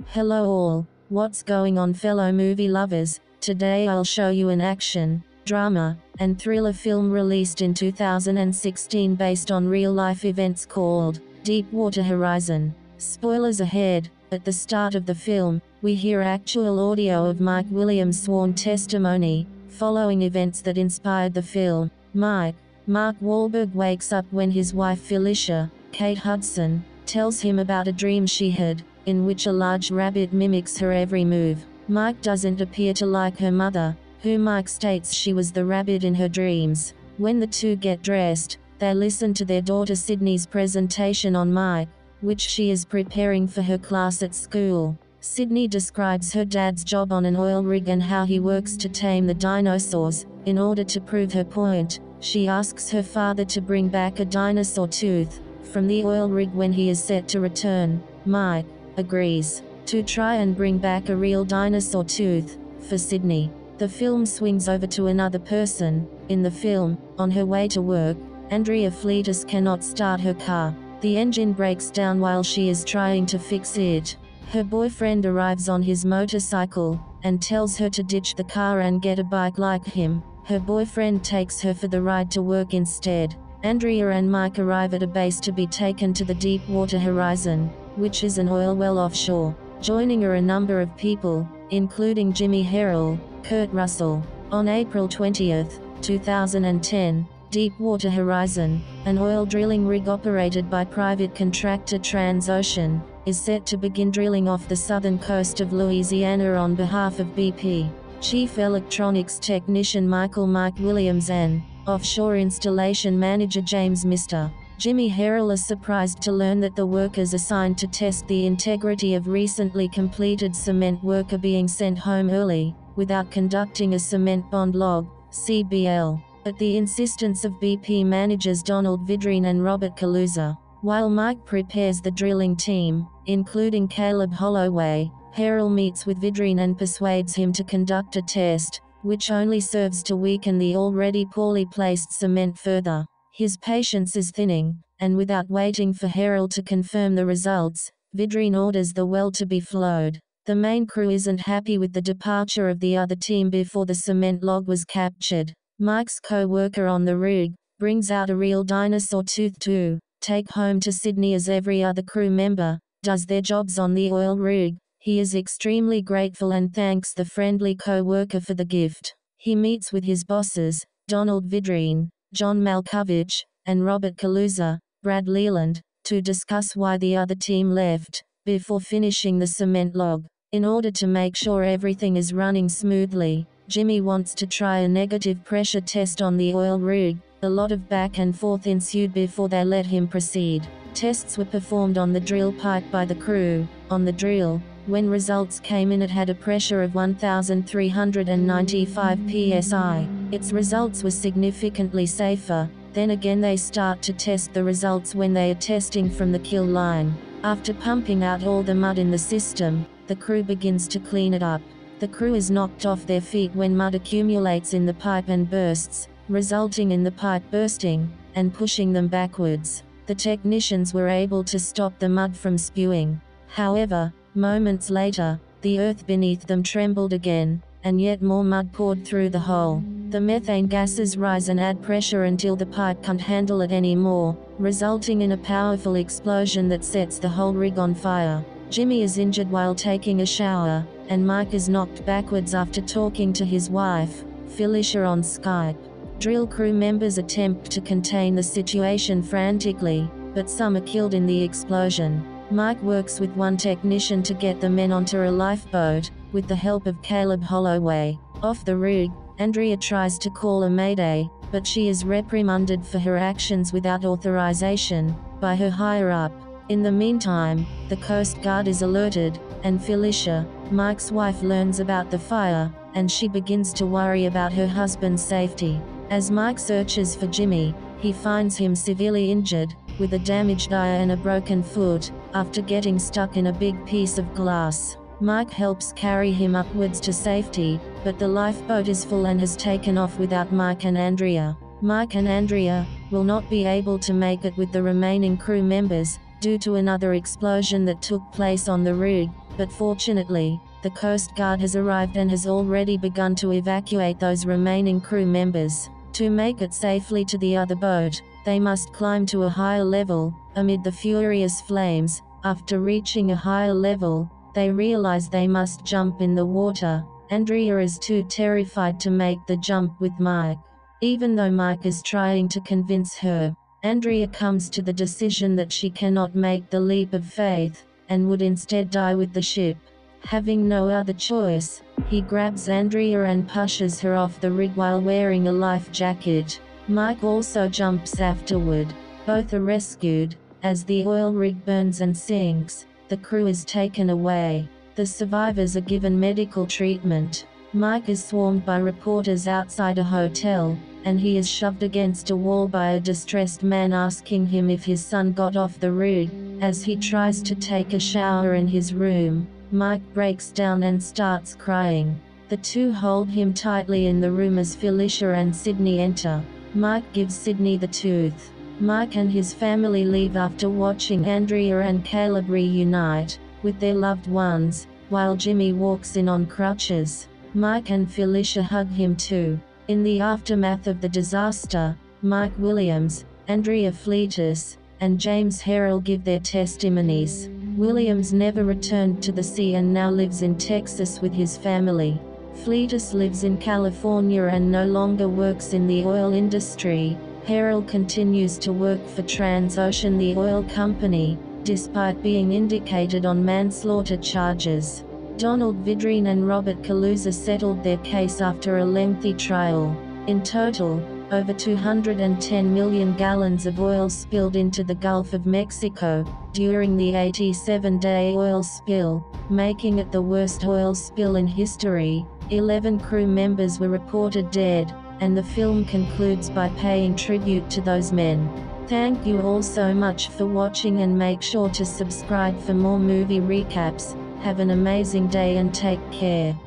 Hello all, what's going on fellow movie lovers? Today I'll show you an action, drama, and thriller film released in 2016 based on real-life events called Deepwater Horizon. Spoilers ahead. At the start of the film, we hear actual audio of Mike Williams' sworn testimony, following events that inspired the film. Mark Wahlberg wakes up when his wife Felicia, Kate Hudson, tells him about a dream she had, in which a large rabbit mimics her every move. Mike doesn't appear to like her mother, who Mike states she was the rabbit in her dreams. When the two get dressed, they listen to their daughter Sydney's presentation on Mike, which she is preparing for her class at school. Sydney describes her dad's job on an oil rig and how he works to tame the dinosaurs. In order to prove her point, she asks her father to bring back a dinosaur tooth from the oil rig when he is set to return. Mike agrees to try and bring back a real dinosaur tooth for Sydney. The film swings over to another person. In the film, on her way to work, Andrea Fleetus cannot start her car. The engine breaks down while she is trying to fix it. Her boyfriend arrives on his motorcycle and tells her to ditch the car and get a bike like him. Her boyfriend takes her for the ride to work instead. Andrea and Mike arrive at a base to be taken to the Deepwater Horizon, which is an oil well offshore. Joining are a number of people, including Jimmy Harrell, Kurt Russell. On April 20, 2010, Deepwater Horizon, an oil drilling rig operated by private contractor Transocean, is set to begin drilling off the southern coast of Louisiana on behalf of BP. Chief Electronics Technician Mike Williams and Offshore Installation Manager James Mr. Jimmy Harrell is surprised to learn that the workers assigned to test the integrity of recently completed cement work are being sent home early, without conducting a cement bond log, CBL, at the insistence of BP managers Donald Vidrine and Robert Kaluza. While Mike prepares the drilling team, including Caleb Holloway, Harrell meets with Vidrine and persuades him to conduct a test, which only serves to weaken the already poorly placed cement further. His patience is thinning, and without waiting for Harrell to confirm the results, Vidrine orders the well to be flowed. The main crew isn't happy with the departure of the other team before the cement log was captured. Mike's co-worker on the rig brings out a real dinosaur tooth to take home to Sydney as every other crew member does their jobs on the oil rig. He is extremely grateful and thanks the friendly co-worker for the gift. He meets with his bosses, Donald Vidrine, John Malkovich, and Robert Kaluza, Brad Leland, to discuss why the other team left, before finishing the cement log. In order to make sure everything is running smoothly, Jimmy wants to try a negative pressure test on the oil rig. A lot of back and forth ensued before they let him proceed. Tests were performed on the drill pipe by the crew. On the drill, when results came in, it had a pressure of 1,395 psi. Its results were significantly safer. Then again they start to test the results when they are testing from the kill line. After pumping out all the mud in the system, the crew begins to clean it up. The crew is knocked off their feet when mud accumulates in the pipe and bursts, resulting in the pipe bursting and pushing them backwards. The technicians were able to stop the mud from spewing. However, moments later, the earth beneath them trembled again, and yet more mud poured through the hole. The methane gases rise and add pressure until the pipe can't handle it anymore, resulting in a powerful explosion that sets the whole rig on fire. Jimmy is injured while taking a shower, and Mike is knocked backwards after talking to his wife, Felicia, on Skype. Drill crew members attempt to contain the situation frantically, but some are killed in the explosion. Mike works with one technician to get the men onto a lifeboat, with the help of Caleb Holloway. Off the rig, Andrea tries to call a mayday, but she is reprimanded for her actions without authorization by her higher-up. In the meantime, the Coast Guard is alerted, and Felicia, Mike's wife, learns about the fire, and she begins to worry about her husband's safety. As Mike searches for Jimmy, he finds him severely injured, with a damaged eye and a broken foot, after getting stuck in a big piece of glass. Mike helps carry him upwards to safety, but the lifeboat is full and has taken off without Mike and Andrea. Mike and Andrea will not be able to make it with the remaining crew members, due to another explosion that took place on the rig, but fortunately, the Coast Guard has arrived and has already begun to evacuate those remaining crew members. To make it safely to the other boat, they must climb to a higher level, amid the furious flames. After reaching a higher level, they realize they must jump in the water. Andrea is too terrified to make the jump with Mike. Even though Mike is trying to convince her, Andrea comes to the decision that she cannot make the leap of faith, and would instead die with the ship. Having no other choice, he grabs Andrea and pushes her off the rig while wearing a life jacket. Mike also jumps afterward. Both are rescued. As the oil rig burns and sinks, the crew is taken away. The survivors are given medical treatment. Mike is swarmed by reporters outside a hotel, and he is shoved against a wall by a distressed man asking him if his son got off the rig. As he tries to take a shower in his room, Mike breaks down and starts crying. The two hold him tightly in the room as Felicia and Sydney enter. Mike gives Sydney the tooth. Mike and his family leave after watching Andrea and Caleb reunite with their loved ones, while Jimmy walks in on crutches. Mike and Felicia hug him too. In the aftermath of the disaster, Mike Williams, Andrea Fleetus, and James Harrell give their testimonies. Williams never returned to the sea and now lives in Texas with his family. Fleetus lives in California and no longer works in the oil industry. Harrell continues to work for Transocean, the oil company, despite being indicated on manslaughter charges. Donald Vidrine and Robert Calusa settled their case after a lengthy trial. In total, over 210 million gallons of oil spilled into the Gulf of Mexico during the 87-day oil spill, making it the worst oil spill in history. 11 crew members were reported dead, and the film concludes by paying tribute to those men. Thank you all so much for watching, and make sure to subscribe for more movie recaps. Have an amazing day and take care.